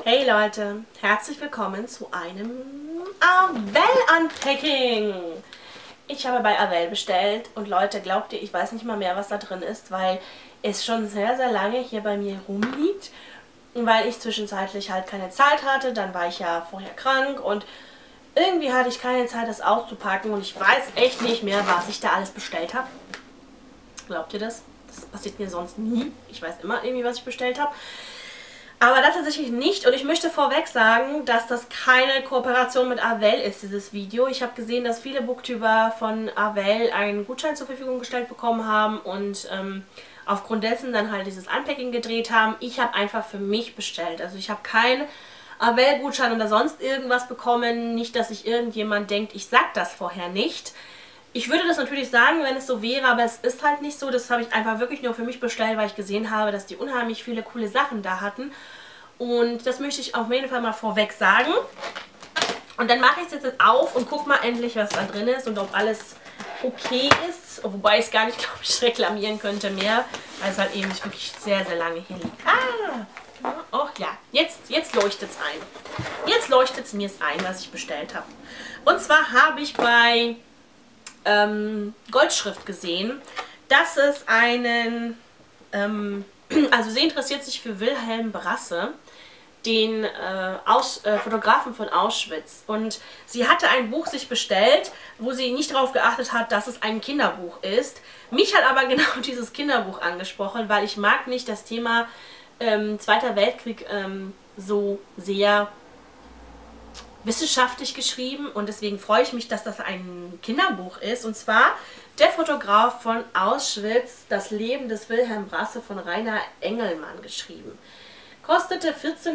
Hey Leute, herzlich willkommen zu einem Avell-Unpacking. Ich habe bei Avell bestellt und Leute, glaubt ihr, ich weiß nicht mal mehr, was da drin ist, weil es schon sehr, sehr lange hier bei mir rumliegt. Weil ich zwischenzeitlich halt keine Zeit hatte, dann war ich ja vorher krank und irgendwie hatte ich keine Zeit, das auszupacken und ich weiß echt nicht mehr, was ich da alles bestellt habe. Glaubt ihr das? Das passiert mir sonst nie. Ich weiß immer irgendwie, was ich bestellt habe. Aber das tatsächlich nicht. Und ich möchte vorweg sagen, dass das keine Kooperation mit Avell ist, dieses Video. Ich habe gesehen, dass viele Booktuber von Avell einen Gutschein zur Verfügung gestellt bekommen haben und aufgrund dessen dann halt dieses Unpacking gedreht haben. Ich habe einfach für mich bestellt. Also ich habe keinen Avell-Gutschein oder sonst irgendwas bekommen. Nicht, dass sich irgendjemand denkt, ich sag das vorher nicht. Ich würde das natürlich sagen, wenn es so wäre, aber es ist halt nicht so. Das habe ich einfach wirklich nur für mich bestellt, weil ich gesehen habe, dass die unheimlich viele coole Sachen da hatten. Und das möchte ich auf jeden Fall mal vorweg sagen. Und dann mache ich es jetzt auf und gucke mal endlich, was da drin ist und ob alles okay ist. Wobei ich es gar nicht, glaube ich, reklamieren könnte mehr, weil es halt eben nicht wirklich sehr, sehr lange hier liegt. Oh ja, jetzt leuchtet es ein. Jetzt leuchtet es mir ein, was ich bestellt habe. Und zwar habe ich bei Goldschrift gesehen, dass es einen, also sie interessiert sich für Wilhelm Brasse, den Fotografen von Auschwitz. Und sie hatte ein Buch sich bestellt, wo sie nicht darauf geachtet hat, dass es ein Kinderbuch ist. Mich hat aber genau dieses Kinderbuch angesprochen, weil ich mag nicht das Thema Zweiter Weltkrieg so sehr wissenschaftlich geschrieben und deswegen freue ich mich, dass das ein Kinderbuch ist. Und zwar der Fotograf von Auschwitz, das Leben des Wilhelm Brasse von Rainer Engelmann geschrieben. Kostete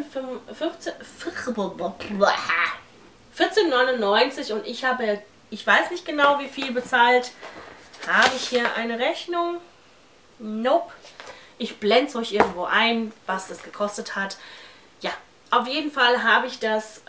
14,99 und ich habe, ich weiß nicht genau wie viel bezahlt. Habe ich hier eine Rechnung? Nope. Ich blende es euch irgendwo ein, was das gekostet hat. Ja, auf jeden Fall habe ich das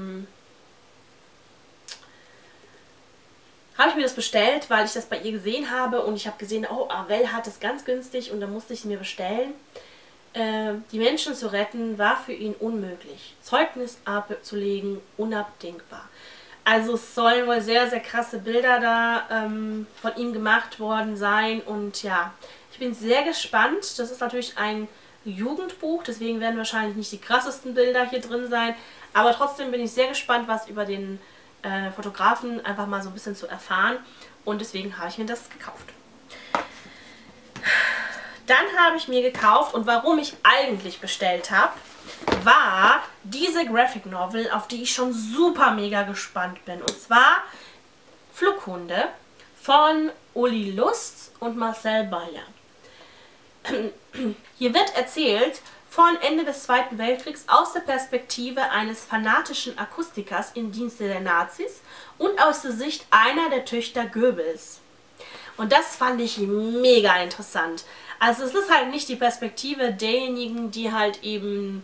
mir das bestellt, weil ich das bei ihr gesehen habe und ich habe gesehen, oh, Avell hat es ganz günstig und da musste ich es mir bestellen. Die Menschen zu retten war für ihn unmöglich. Zeugnis abzulegen, unabdingbar. Also es sollen wohl sehr, sehr krasse Bilder da von ihm gemacht worden sein und ja, ich bin sehr gespannt. Das ist natürlich ein Jugendbuch, deswegen werden wahrscheinlich nicht die krassesten Bilder hier drin sein, aber trotzdem bin ich sehr gespannt, was über den Fotografen einfach mal so ein bisschen zu erfahren und deswegen habe ich mir das gekauft. Dann habe ich mir gekauft und warum ich eigentlich bestellt habe, war diese Graphic Novel, auf die ich schon super mega gespannt bin. Und zwar Flughunde von Uli Lust und Marcel Bayer. Hier wird erzählt von Ende des Zweiten Weltkriegs aus der Perspektive eines fanatischen Akustikers im Dienste der Nazis und aus der Sicht einer der Töchter Goebbels. Und das fand ich mega interessant. Also es ist halt nicht die Perspektive derjenigen, die halt eben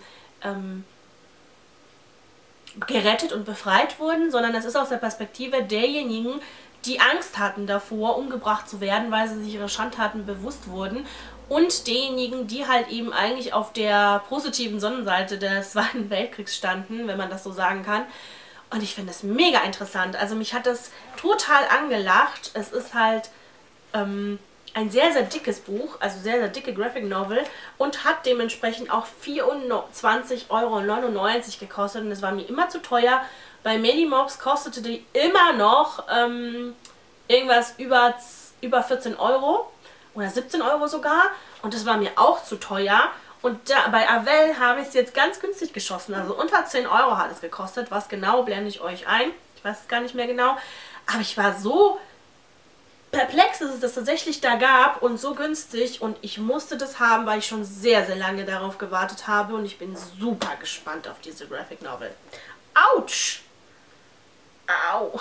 gerettet und befreit wurden, sondern es ist aus der Perspektive derjenigen, die Angst hatten davor, umgebracht zu werden, weil sie sich ihrer Schandtaten bewusst wurden. Und diejenigen, die halt eben eigentlich auf der positiven Sonnenseite des Zweiten Weltkriegs standen, wenn man das so sagen kann. Und ich finde das mega interessant. Also mich hat das total angelacht. Es ist halt ein sehr, sehr dickes Buch, also sehr, sehr dicke Graphic Novel und hat dementsprechend auch 24,99 € gekostet und das war mir immer zu teuer. Bei Medimox kostete die immer noch irgendwas über 14 € oder 17 € sogar und das war mir auch zu teuer. Und da, bei Avell habe ich es jetzt ganz günstig geschossen, also unter 10 € hat es gekostet. Was genau, blende ich euch ein. Ich weiß es gar nicht mehr genau, aber ich war so perplex, dass es das tatsächlich da gab und so günstig und ich musste das haben, weil ich schon sehr, sehr lange darauf gewartet habe und ich bin super gespannt auf diese Graphic Novel. Autsch! Au!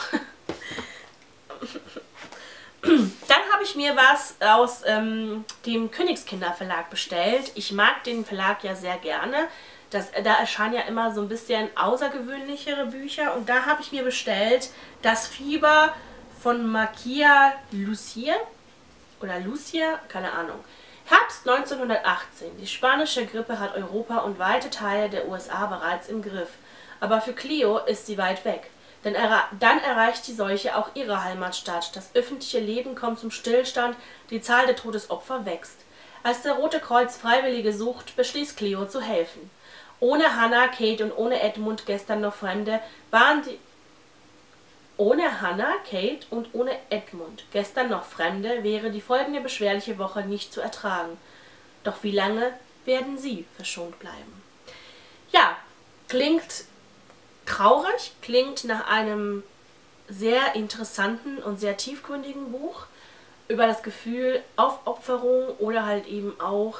Dann habe ich mir was aus dem Königskinder Verlag bestellt. Ich mag den Verlag ja sehr gerne. Da erscheinen ja immer so ein bisschen außergewöhnlichere Bücher und da habe ich mir bestellt Das Fieber von Makia Lucia oder Lucia, keine Ahnung. Herbst 1918. Die spanische Grippe hat Europa und weite Teile der USA bereits im Griff. Aber für Cleo ist sie weit weg. Denn dann erreicht die Seuche auch ihre Heimatstadt. Das öffentliche Leben kommt zum Stillstand, die Zahl der Todesopfer wächst. Als der Rote Kreuz Freiwillige sucht, beschließt Cleo zu helfen. Ohne Hannah, Kate und ohne Edmund, gestern noch Fremde, wäre die folgende beschwerliche Woche nicht zu ertragen. Doch wie lange werden sie verschont bleiben? Ja, klingt traurig, klingt nach einem sehr interessanten und sehr tiefgründigen Buch über das Gefühl Aufopferung oder halt eben auch,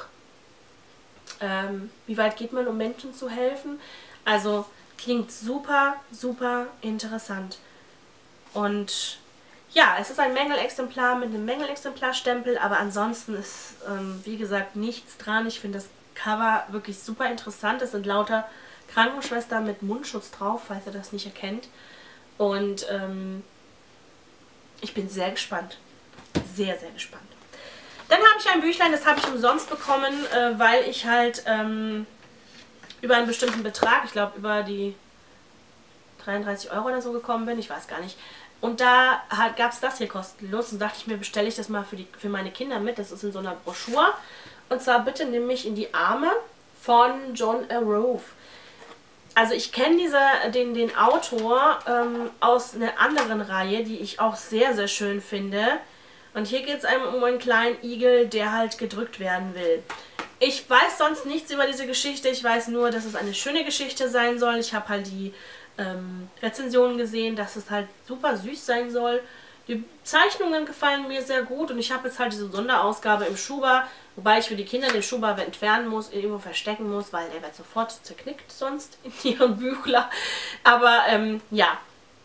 wie weit geht man, um Menschen zu helfen. Also klingt super, super interessant. Und ja, es ist ein Mängelexemplar mit einem Mängelexemplarstempel, aber ansonsten ist, wie gesagt, nichts dran. Ich finde das Cover wirklich super interessant. Es sind lauter Krankenschwestern mit Mundschutz drauf, falls ihr das nicht erkennt. Und ich bin sehr gespannt. Sehr, sehr gespannt. Dann habe ich ein Büchlein, das habe ich umsonst bekommen, weil ich halt über einen bestimmten Betrag, ich glaube über die 33 € oder so gekommen bin, ich weiß gar nicht. Und da gab es das hier kostenlos und dachte ich mir, bestelle ich das mal für meine Kinder mit. Das ist in so einer Broschüre. Und zwar Bitte nimm mich in die Arme von John Arrow. Also ich kenne den Autor aus einer anderen Reihe, die ich auch sehr, sehr schön finde. Und hier geht es um einen kleinen Igel, der halt gedrückt werden will. Ich weiß sonst nichts über diese Geschichte. Ich weiß nur, dass es eine schöne Geschichte sein soll. Ich habe halt die Rezensionen gesehen, dass es halt super süß sein soll. Die Zeichnungen gefallen mir sehr gut und ich habe jetzt halt diese Sonderausgabe im Schuber, wobei ich für die Kinder den Schuber entfernen muss, irgendwo verstecken muss, weil er wird sofort zerknickt sonst in ihren Büchler. Aber ja,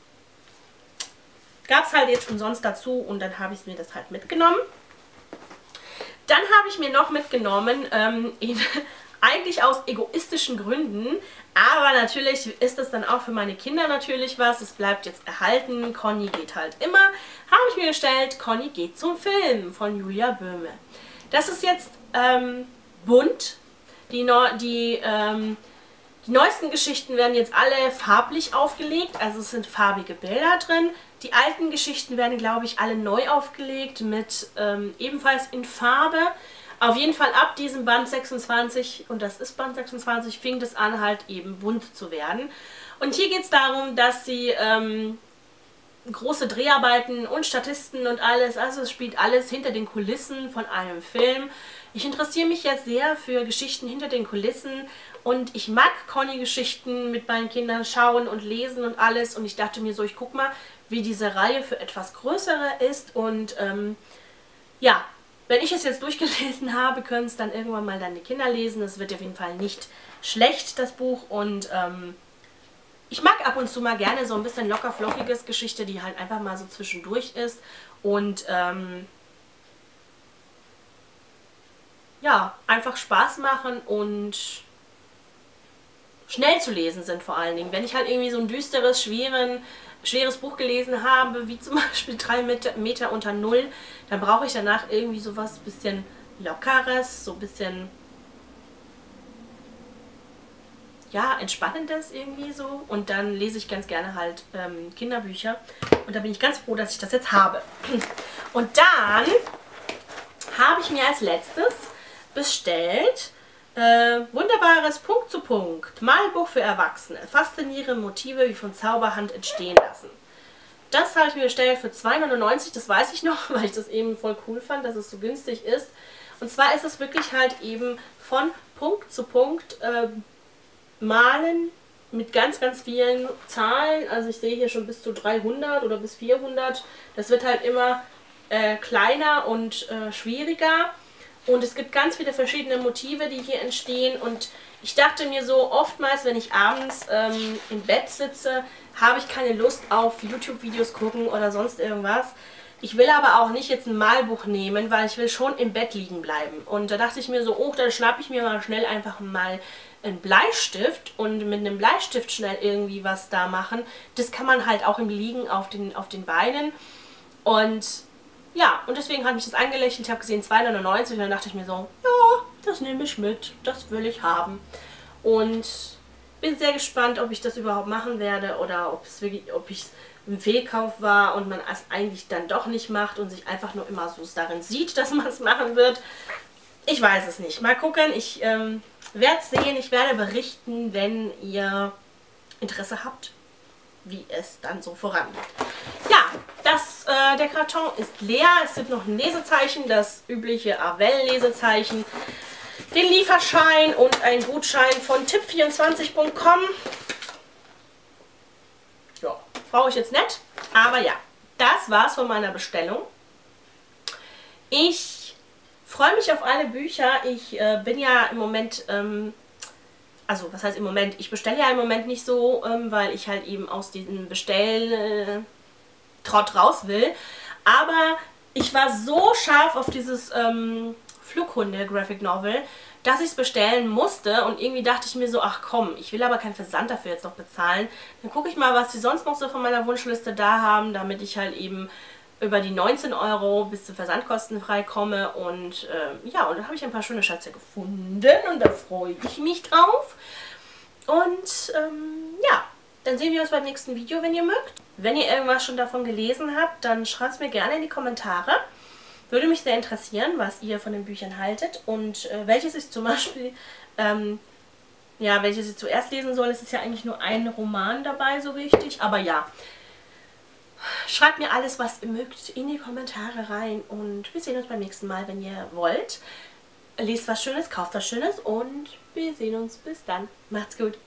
gab es halt jetzt umsonst dazu und dann habe ich mir das halt mitgenommen. Dann habe ich mir noch mitgenommen, eigentlich aus egoistischen Gründen, aber natürlich ist es dann auch für meine Kinder natürlich was. Es bleibt jetzt erhalten. Conny geht halt immer. Habe ich mir gestellt, Conny geht zum Film von Julia Böhme. Das ist jetzt bunt. Die neuesten Geschichten werden jetzt alle farblich aufgelegt, also es sind farbige Bilder drin. Die alten Geschichten werden, glaube ich, alle neu aufgelegt mit ebenfalls in Farbe. Auf jeden Fall ab diesem Band 26, und das ist Band 26, fing das an, halt eben bunt zu werden. Und hier geht es darum, dass sie große Dreharbeiten und Statisten und alles, also es spielt alles hinter den Kulissen von einem Film. Ich interessiere mich jetzt sehr für Geschichten hinter den Kulissen und ich mag Conny-Geschichten mit meinen Kindern schauen und lesen und alles. Und ich dachte mir so, ich guck mal, wie diese Reihe für etwas größere ist und ja, wenn ich es jetzt durchgelesen habe, können es dann irgendwann mal deine Kinder lesen. Es wird auf jeden Fall nicht schlecht, das Buch. Und ich mag ab und zu mal gerne so ein bisschen locker flockiges Geschichte, die halt einfach mal so zwischendurch ist. Und ja, einfach Spaß machen und schnell zu lesen sind vor allen Dingen. Wenn ich halt irgendwie so ein düsteres, schweres Buch gelesen habe, wie zum Beispiel 3 Meter unter Null, dann brauche ich danach irgendwie sowas bisschen Lockeres, so ein bisschen, ja, Entspannendes irgendwie so. Und dann lese ich ganz gerne halt Kinderbücher. Und da bin ich ganz froh, dass ich das jetzt habe. Und dann habe ich mir als letztes bestellt wunderbares Punkt zu Punkt Malbuch für Erwachsene. Faszinierende Motive wie von Zauberhand entstehen lassen. Das habe ich mir bestellt für 2,99 €, das weiß ich noch, weil ich das eben voll cool fand, dass es so günstig ist. Und zwar ist es wirklich halt eben von Punkt zu Punkt malen mit ganz, ganz vielen Zahlen. Also ich sehe hier schon bis zu 300 oder bis 400. Das wird halt immer kleiner und schwieriger. Und es gibt ganz viele verschiedene Motive, die hier entstehen. Und ich dachte mir so, oftmals, wenn ich abends im Bett sitze, habe ich keine Lust auf YouTube-Videos gucken oder sonst irgendwas. Ich will aber auch nicht jetzt ein Malbuch nehmen, weil ich will schon im Bett liegen bleiben. Und da dachte ich mir so, oh, dann schnappe ich mir mal schnell einfach mal einen Bleistift und mit einem Bleistift schnell irgendwie was da machen. Das kann man halt auch im Liegen auf den Beinen. Und Ja, und deswegen hat mich das angelächelt. Ich habe gesehen 2,99 und dann dachte ich mir so, ja, das nehme ich mit, das will ich haben. Und bin sehr gespannt, ob ich das überhaupt machen werde oder ob es ein Fehlkauf war und man es eigentlich dann doch nicht macht und sich einfach nur immer so darin sieht, dass man es machen wird. Ich weiß es nicht. Mal gucken. Ich werde es sehen. Ich werde berichten, wenn ihr Interesse habt, wie es dann so vorangeht. Ja, der Karton ist leer. Es gibt noch ein Lesezeichen, das übliche Avell-Lesezeichen, den Lieferschein und ein Gutschein von tipp24.com. Ja, brauche ich jetzt nicht. Aber ja, das war's von meiner Bestellung. Ich freue mich auf alle Bücher. Ich bin ja im Moment, also was heißt im Moment? Ich bestelle ja im Moment nicht so, weil ich halt eben aus diesem Trott raus will. Aber ich war so scharf auf dieses Flughunde-Graphic Novel, dass ich es bestellen musste und irgendwie dachte ich mir so, ach komm, ich will aber keinen Versand dafür jetzt noch bezahlen. Dann gucke ich mal, was die sonst noch so von meiner Wunschliste da haben, damit ich halt eben über die 19 € bis zu versandkostenfrei komme. Und ja, und dann habe ich ein paar schöne Schätze gefunden und da freue ich mich drauf. Und ja, dann sehen wir uns beim nächsten Video, wenn ihr mögt. Wenn ihr irgendwas schon davon gelesen habt, dann schreibt es mir gerne in die Kommentare. Würde mich sehr interessieren, was ihr von den Büchern haltet und welches ich zum Beispiel, ja, welches ich zuerst lesen soll. Es ist ja eigentlich nur ein Roman dabei, so richtig. Aber ja, schreibt mir alles, was ihr mögt, in die Kommentare rein. Und wir sehen uns beim nächsten Mal, wenn ihr wollt. Lest was Schönes, kauft was Schönes und wir sehen uns. Bis dann. Macht's gut.